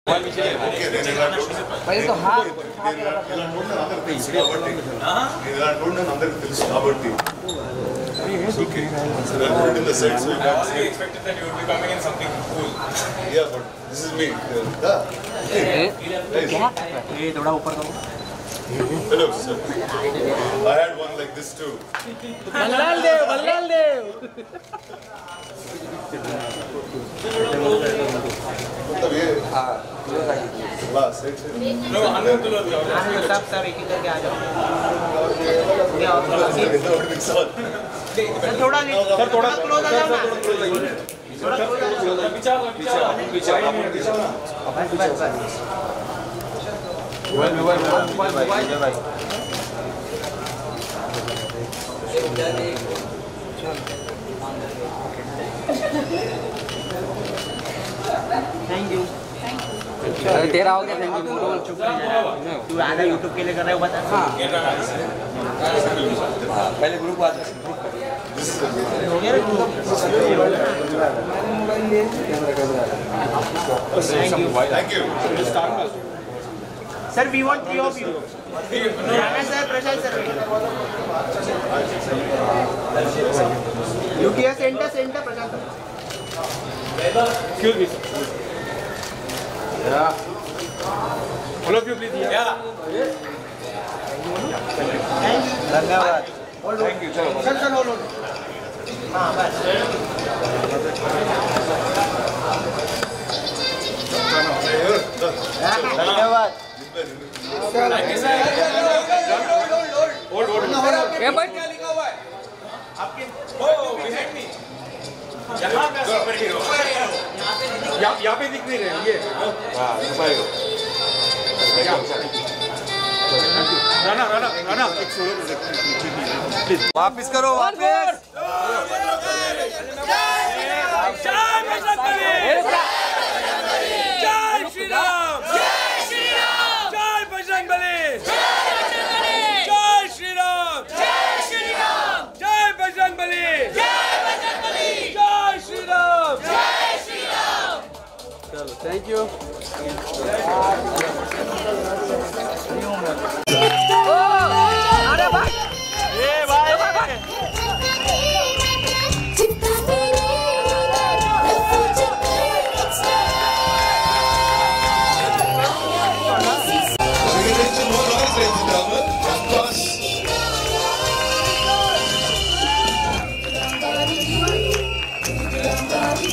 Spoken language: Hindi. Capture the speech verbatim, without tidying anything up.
पहले तो हाथ okay. So I put it in the set so you can see. I expected that you would be coming in something cool. Yeah, but this is me. Yeah. ये थोड़ा ऊपर करो. Hello, sir. I had one like this too. Ballal देव, बल्लाल देव. मतलब ये हाँ लास्ट साइड से No, Hanuman to love you. आने सब सब एक ही करके आ जाओ. सर थोड़ा सर थोड़ा क्लोज आ जाओ ना. थोड़ा क्लोज आ जाओ. पीछा पीछा पीछा पीछा बस बस बस. मोबाइल मोबाइल मोबाइल मोबाइल भाई. Thank you. अरे तेरा हो गया. Thank you. तू आना यूट्यूब के लिए कर रहे हो बता. हाँ पहले ग्रुप आ जाए. हो गया रे group. Thank you. Sir, we want three of you. Rana sir, Prashant sir. U T S center, center, Prashant sir. Excuse me. Yeah. All of you please. Yeah. धन्यवाद. Thank you. चलो. Sir sir hold on. हाँ बस. धन्यवाद. Hold hold. ये बैठ. क्या लिखा हुआ है? आपके oh behind me. यहाँ का सुपर हीरो. यहाँ यहाँ पे दिख नहीं रहे ये. हाँ सुपर हीरो. राना राना राना एक सोलो प्लीज. वापिस करो वापिस. जय श्री राम. जय श्री राम. जय बजरंग बली. जय श्री राम. जय श्री राम. जय बजरंग बली. जय बजरंग बली. जय श्री राम. जय श्री राम. चलो थैंक यू. अरे भाई